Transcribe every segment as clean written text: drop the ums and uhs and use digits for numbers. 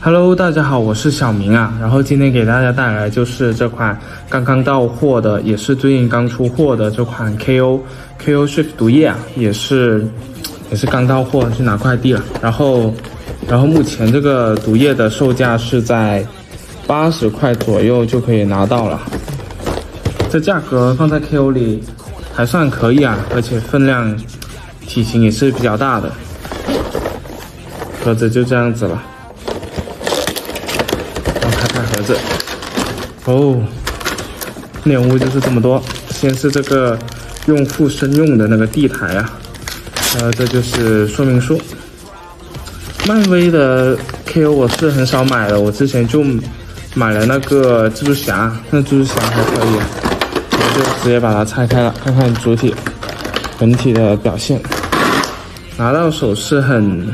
Hello， 大家好，我是小明啊。然后今天给大家带来就是这款刚刚到货的，也是最近刚出货的这款 KO Shift 毒液啊，也是刚到货，去拿快递了。然后目前这个毒液的售价是在80块左右就可以拿到了，这价格放在 KO 里还算可以啊，而且分量体型也是比较大的。盒子就这样子了。看盒子哦，内容物就是这么多。先是这个用户生用的那个地台啊，这就是说明书。漫威的 KO 我是很少买的，我之前就买了那个蜘蛛侠，那蜘蛛侠还可以，我就直接把它拆开了，看看主体本体的表现。拿到手是很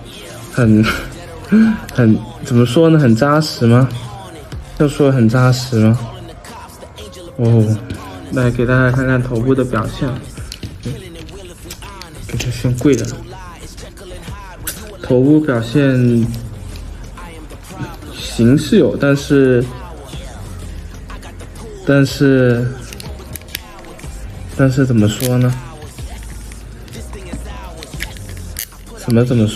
怎么说呢？很扎实吗？要说很扎实吗？哦，来给大家看看头部的表现。给它先跪着。头部表现形是有，但是怎么说呢？怎么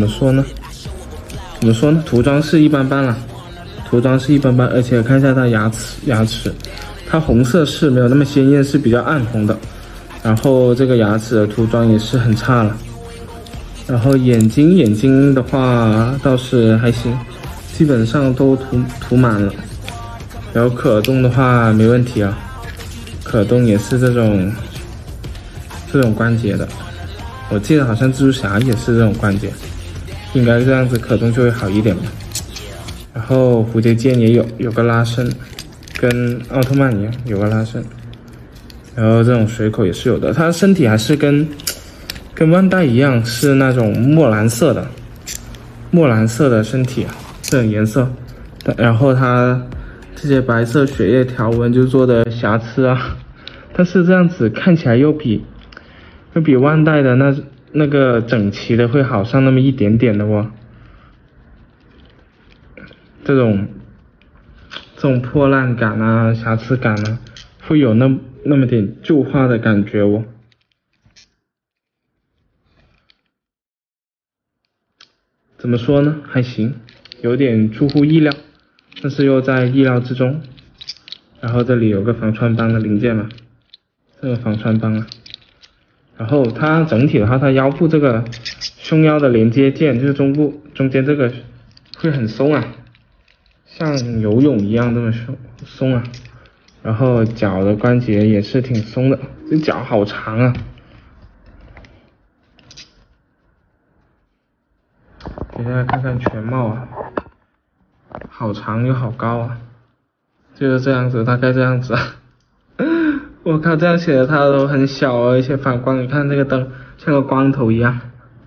说呢？涂装是一般般了，而且看一下它牙齿，它红色是没有那么鲜艳，是比较暗红的。然后这个牙齿的涂装也是很差了。然后眼睛的话倒是还行，基本上都涂满了。然后可动的话没问题啊，可动也是这种关节的。我记得好像蜘蛛侠也是这种关节，应该这样子可动就会好一点吧。然后蝴蝶剑也有个拉伸，跟奥特曼一样有个拉伸。然后这种水口也是有的，它身体还是跟万代一样，是那种墨蓝色的身体啊，这种颜色。然后它这些白色血液条纹就做的瑕疵啊，但是这样子看起来又比万代的那个整齐的会好上那么一点点的哦。这种破烂感啊、瑕疵感啊，会有那么点旧化的感觉哦。怎么说呢？还行，有点出乎意料，但是又在意料之中。然后这里有个防穿帮的零件嘛，这个防穿帮啊。然后它整体的话，它腰部这个胸腰的连接件，就是中间这个会很松啊，像游泳一样这么松啊。然后脚的关节也是挺松的，这脚好长啊。给大家看看全貌啊，好长又好高啊，就是这样子，大概这样子啊。我靠，这样写的它都很小，而且反光，你看这个灯像个光头一样。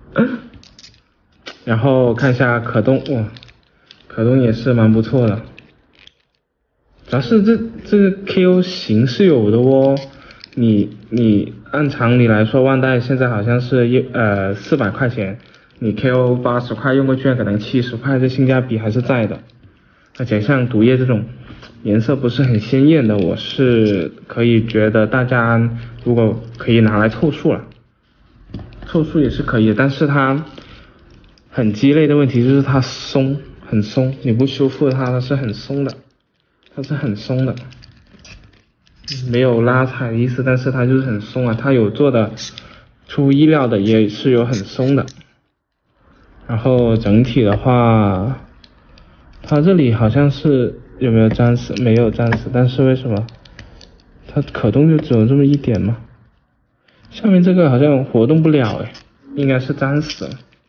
然后看一下可动，哇，可动也是蛮不错的。主要是这个 KO 型是有的哦，你按常理来说，万代现在好像是400块钱，你 KO 80块用个券可能70块，这性价比还是在的。而且像毒液这种颜色不是很鲜艳的，我是可以觉得大家如果可以拿来凑数了，凑数也是可以的，但是它很鸡肋的问题就是它很松，你不修复它是很松的。它是很松的，没有拉踩的意思，但是它就是很松啊。它有做的出乎意料的，也是有很松的。然后整体的话，它这里好像是有没有粘死？没有粘死，但是为什么它可动就只有这么一点吗？下面这个好像活动不了哎，应该是粘死了，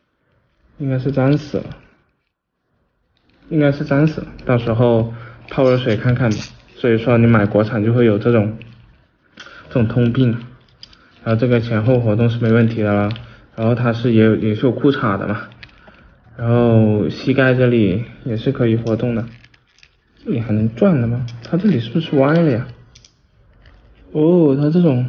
到时候泡热水看看吧。所以说你买国产就会有这种通病。然后这个前后活动是没问题的了，然后它是也是有裤衩的嘛，然后膝盖这里也是可以活动的。这里还能转的吗？它这里是不是歪了呀？哦，它这种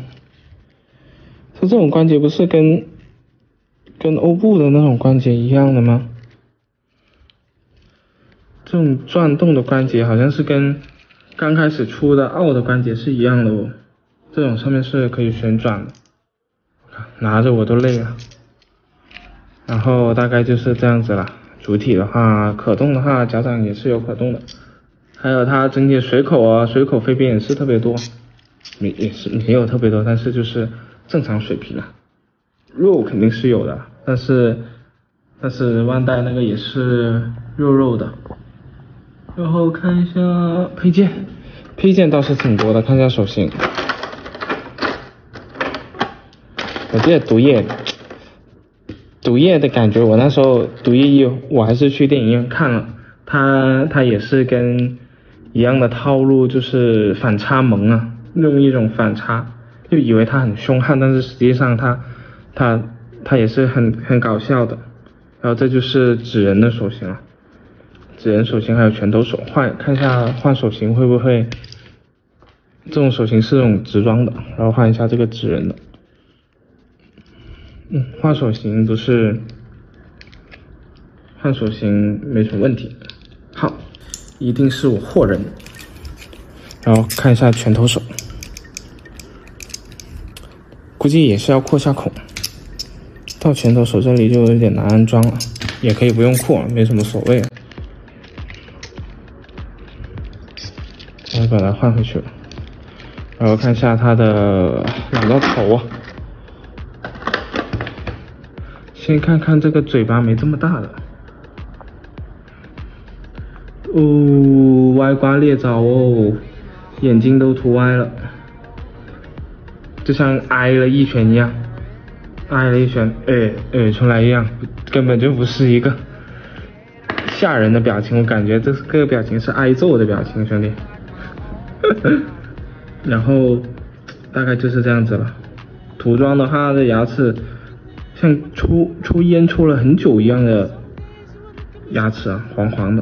关节不是跟欧布的那种关节一样的吗？ 这种转动的关节好像是跟刚开始出的奥的关节是一样的哦。这种上面是可以旋转的，拿着我都累了。然后大概就是这样子了。主体的话，可动的话，脚掌也是有可动的。还有它整体水口啊，水口飞边也是特别多，也是没有特别多，但是就是正常水平啊。肉肯定是有的，但是腕带那个也是肉的。然后看一下配件倒是挺多的，看一下手型。我记得毒液的感觉，我那时候毒液一我还是去电影院看了，它也是跟一样的套路，就是反差萌啊，用一种反差，就以为它很凶悍，但是实际上它也是很搞笑的。然后这就是纸人的手型了，纸人手型还有拳头手，看一下换手型会不会，这种手型是这种直装的，然后换一下这个纸人的。换手型不是，换手型没什么问题。好，一定是我货人。然后看一下拳头手，估计也是要扩下孔。到拳头手这里就有点难安装了，也可以不用扩，没什么所谓。我把它换回去了。然后看一下它的两个头啊。先看看这个嘴巴没这么大的，哦，歪瓜裂枣哦，眼睛都涂歪了，就像挨了一拳一样，挨了一拳，出来一样，根本就不是一个吓人的表情，我感觉这个表情是挨揍的表情，兄弟。然后大概就是这样子了。涂装的话，这牙齿像抽烟抽了很久一样的牙齿啊，黄黄的。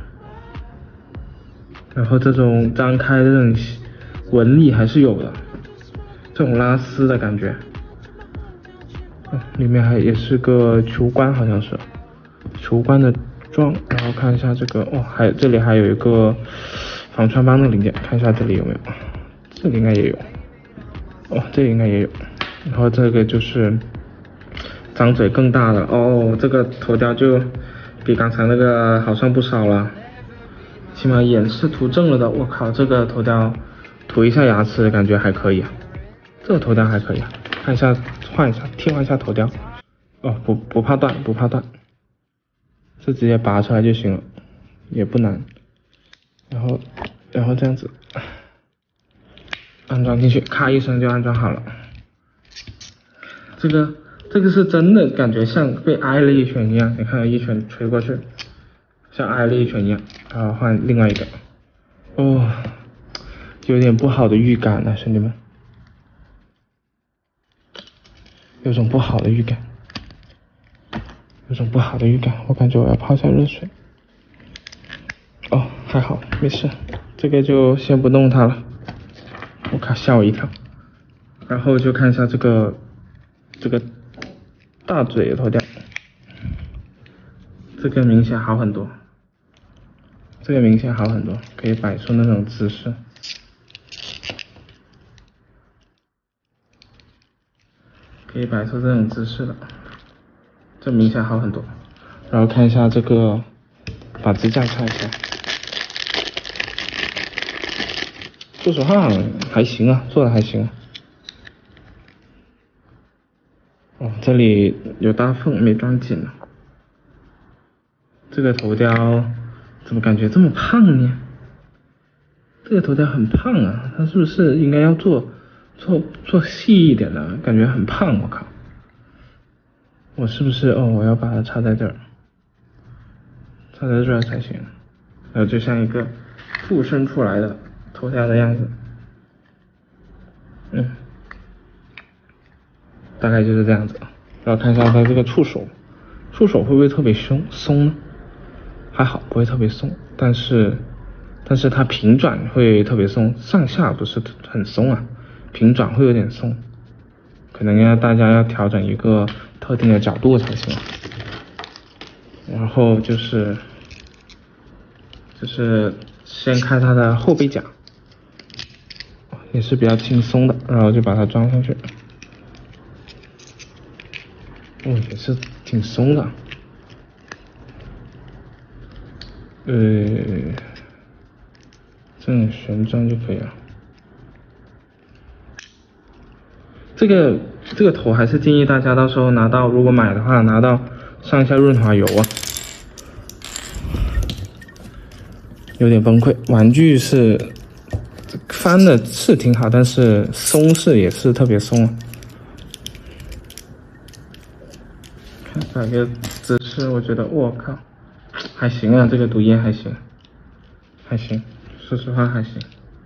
然后这种张开的这种纹理还是有的，这种拉丝的感觉。里面也是个球冠，好像是球冠的装。然后看一下这个，这里还有一个防穿帮的零件，看一下这里有没有，这里应该也有，这里应该也有。然后这个就是张嘴更大了这个头雕就比刚才那个好上不少了，起码眼是涂正了的。我靠，这个头雕涂一下牙齿感觉还可以啊，这个头雕还可以啊。看一下，替换一下头雕。不怕断，这直接拔出来就行了，也不难。然后这样子安装进去，咔一声就安装好了。这个是真的感觉像被挨了一拳一样，你看一拳捶过去，像挨了一拳一样。然后换另外一个，有点不好的预感了，兄弟们，有种不好的预感，我感觉我要泡下热水。还好没事，这个就先不动它了。我靠，吓我一跳。然后就看一下这个大嘴头雕，这个明显好很多，可以摆出那种姿势，了，这明显好很多。然后看一下这个，把支架拆一下，说实话还行啊，做的还行啊。这里有大缝没装紧呢。这个头雕怎么感觉这么胖呢？这个头雕很胖啊，它是不是应该要做细一点的？感觉很胖，我靠！我是不是我要把它插在这儿，才行。然后就像一个附身出来的头雕的样子。大概就是这样子。然后看一下它这个触手会不会特别松呢？还好不会特别松，但是它平转会特别松，上下不是很松啊，平转会有点松，可能大家要调整一个特定的角度才行。然后就是就是先开它的后背夹，也是比较轻松的，然后就把它装上去。也是挺松的。这样旋转就可以了。这个头还是建议大家到时候拿到，如果买的话，拿到上一下润滑油啊。有点崩溃，玩具是翻的是挺好，但是松也是特别松啊。摆个姿势，我觉得我靠，还行啊，这个毒液还行，还行，说实话还行。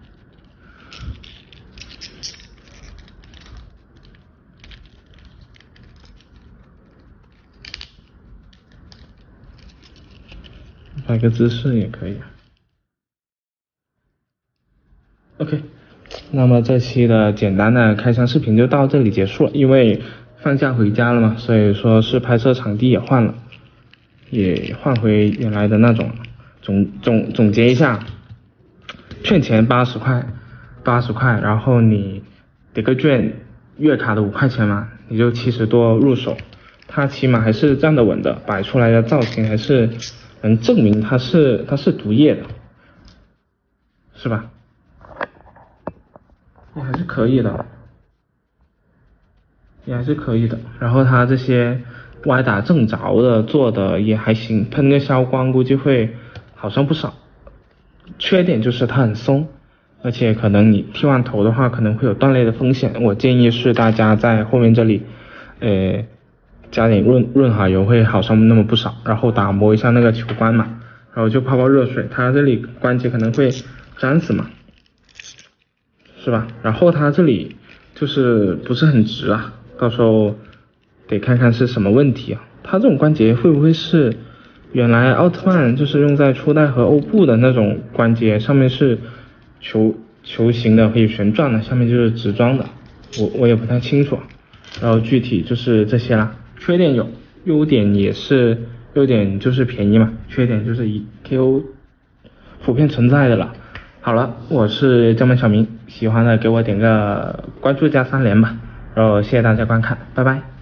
摆个姿势也可以。OK， 那么这期的简单的开箱视频就到这里结束了。因为放假回家了嘛，所以说是拍摄场地也换了，也换回原来的那种。总结一下，券钱80块，然后你得个券月卡的5块钱嘛，你就70多入手，它起码还是站得稳的，摆出来的造型还是能证明它是毒液的，是吧？也还是可以的，然后它这些歪打正着的做的也还行，喷个消光估计会好上不少。缺点就是它很松，而且可能你剃完头的话可能会有断裂的风险。我建议是大家在后面这里加点润滑油会好上那么不少，然后打磨一下那个球关嘛，然后就泡泡热水，它这里关节可能会粘死嘛，是吧？然后它这里就是不是很直啊，到时候得看看是什么问题啊。它这种关节会不会是原来奥特曼就是用在初代和欧布的那种关节，上面是球形的可以旋转的，下面就是直装的，我也不太清楚。然后具体就是这些啦，缺点有，优点就是便宜嘛，缺点就是KO 普遍存在的了。好了，我是江门小明，喜欢的给我点个关注加3连吧，然后谢谢大家观看，拜拜。